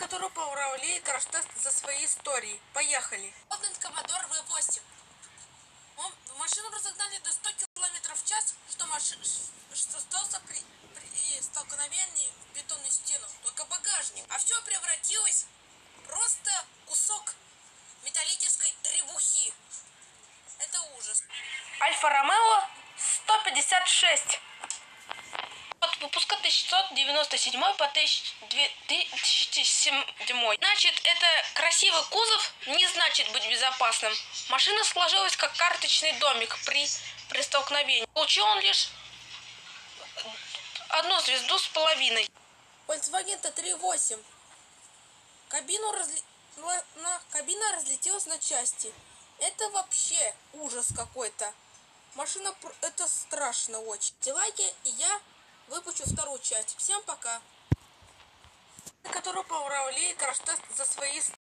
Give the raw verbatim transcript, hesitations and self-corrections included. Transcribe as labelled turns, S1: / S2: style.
S1: который управляет краш-тест за свои истории. Поехали.
S2: Commodore ви восемь. Он, машину разогнали до ста километров в час, что, маш... что остался при... при столкновении в бетонную стену. Только багажник. А все превратилось в просто кусок металлической требухи. Это ужас.
S1: Альфа-Ромео сто пятьдесят шесть.
S3: От выпуска тысяча девятьсот девяносто седьмой по две тысячи седьмой. Значит, это красивый кузов не значит быть безопасным. Машина сложилась как карточный домик при, при столкновении. Получил он лишь одну звезду с половиной.
S1: Volkswagen тэ три восемь. Кабину разли... на... Кабина разлетелась на части. Это вообще ужас какой-то. Машина... Это страшно очень. Ставьте лайки, и я выпущу вторую часть. Всем пока. Который управляет краш-тест за свои